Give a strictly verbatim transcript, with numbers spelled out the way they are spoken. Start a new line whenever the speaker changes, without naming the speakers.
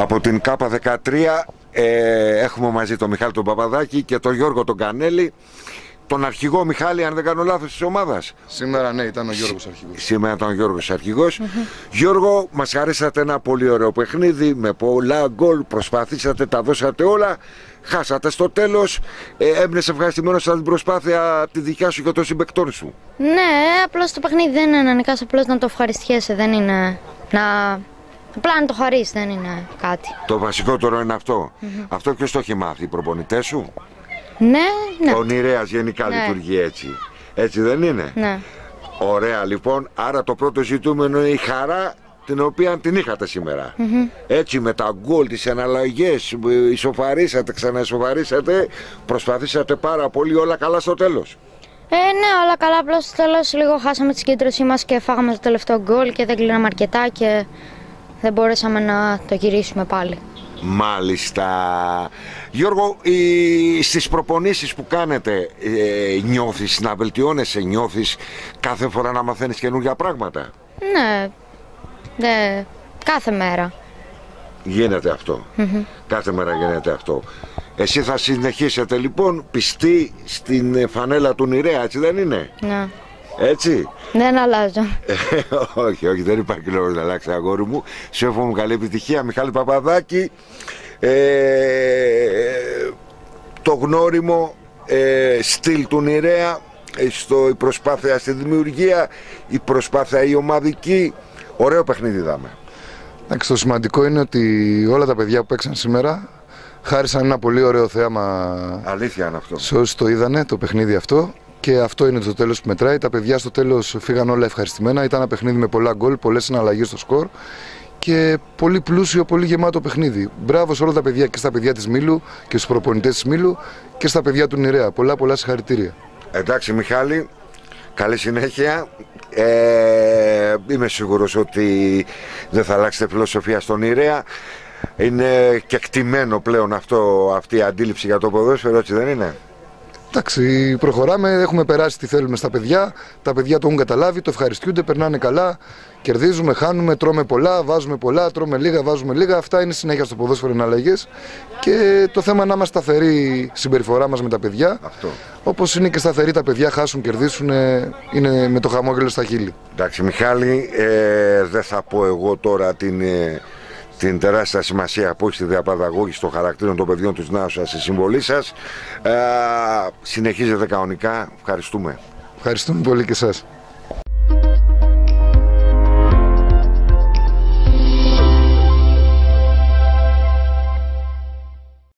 Από την ΚΑΠΑ δεκατρία ε, έχουμε μαζί τον Μιχάλη τον Παπαδάκη και τον Γιώργο τον Κανέλη, τον αρχηγό Μιχάλη, αν δεν κάνω λάθος, της ομάδας.
Σήμερα ναι, ήταν ο Γιώργος αρχηγός.
Σήμερα ήταν ο Γιώργος αρχηγός. Mm-hmm. Γιώργο, μας χαρίσατε ένα πολύ ωραίο παιχνίδι με πολλά γκολ, προσπαθήσατε, τα δώσατε όλα, χάσατε στο τέλος. Ε, έμεινες ευχαριστημένος από την προσπάθεια τη δικιά σου και των συμπαικτών σου?
Ναι, απλώς το παιχνίδι δεν είναι να νικάς, απλώς να το ευχαριστιέσαι, δεν είναι να... Απλά να το χαρίσεις, δεν είναι κάτι.
Το βασικότερο είναι αυτό. Mm-hmm. Αυτό ποιος το έχει μάθει, οι προπονητές σου?
Ναι, ναι.
Ο Νηρέας γενικά ναι. λειτουργεί έτσι. Έτσι δεν είναι?
Ναι.
Ωραία λοιπόν, άρα το πρώτο ζητούμενο είναι η χαρά την οποία την είχατε σήμερα. Mm-hmm. Έτσι με τα γκολ, τις αναλλαγές, ισοφαρίσατε, ξαναισοφαρίσατε, προσπαθήσατε πάρα πολύ, όλα καλά στο τέλος.
Ε, ναι, όλα καλά, απλώς στο τέλος λίγο χάσαμε τη συγκέντρωσή μας και φάγαμε το τελευταίο γκολ και δεν κλείναμε αρκετά και δεν μπορέσαμε να το γυρίσουμε πάλι.
Μάλιστα. Γιώργο, οι, στις προπονήσεις που κάνετε ε, νιώθεις να βελτιώνεσαι, νιώθεις κάθε φορά να μαθαίνεις καινούργια πράγματα?
Ναι, ναι, κάθε μέρα.
Γίνεται αυτό. Mm-hmm. Κάθε μέρα γίνεται αυτό. Εσύ θα συνεχίσετε λοιπόν πιστή στην φανέλα του Νηρέα, έτσι δεν είναι?
Ναι.
Έτσι.
Δεν αλλάζω.
όχι, όχι, δεν υπάρχει λόγος να αλλάξει, αγόρι μου. Σου εύχομαι καλή επιτυχία, Μιχάλη Παπαδάκη. Ε, το γνώριμο ε, στυλ του Νηρέα, στο, η προσπάθεια στη δημιουργία, η προσπάθεια η ομαδική. Ωραίο παιχνίδι είδαμε.
Εντάξει, το σημαντικό είναι ότι όλα τα παιδιά που παίξαν σήμερα χάρισαν ένα πολύ ωραίο θέαμα.
Αλήθεια είναι αυτό.
Σε όσοι το είδανε το παιχνίδι αυτό. Και αυτό είναι το τέλος που μετράει. Τα παιδιά στο τέλος φύγαν όλα ευχαριστημένα. Ήταν ένα παιχνίδι με πολλά γκολ, πολλές συναλλαγές στο σκορ και πολύ πλούσιο, πολύ γεμάτο παιχνίδι. Μπράβο σε όλα τα παιδιά, και στα παιδιά της Μήλου και στους προπονητές της Μήλου και στα παιδιά του Νηρέα. Πολλά πολλά συγχαρητήρια.
Εντάξει Μιχάλη, καλή συνέχεια. Ε, είμαι σίγουρος ότι δεν θα αλλάξετε φιλοσοφία στον Νηρέα. Είναι κεκτημένο πλέον αυτό, αυτή η αντίληψη για το ποδόσφαιρο, έτσι δεν είναι?
Εντάξει, προχωράμε, έχουμε περάσει τι θέλουμε στα παιδιά. Τα παιδιά το έχουν καταλάβει, το ευχαριστούνται, περνάνε καλά. Κερδίζουμε, χάνουμε, τρώμε πολλά, βάζουμε πολλά, τρώμε λίγα, βάζουμε λίγα. Αυτά είναι συνέχεια στο ποδόσφαιρο, είναι αλλαγές. Και το θέμα να είμαστε σταθερή συμπεριφορά μας με τα παιδιά.
Αυτό. Όπως
είναι και σταθεροί τα παιδιά, χάσουν, κερδίσουν, είναι με το χαμόγελο στα χείλη.
Εντάξει, Μιχάλη, ε, δεν θα πω εγώ τώρα την. Ε... την τεράστια σημασία που έχει στη διαπαιδαγώγηση των χαρακτήρων των παιδιών του νέου σας, στη συμβολή σας. Ε, συνεχίζετε κανονικά. Ευχαριστούμε.
Ευχαριστούμε πολύ και εσάς.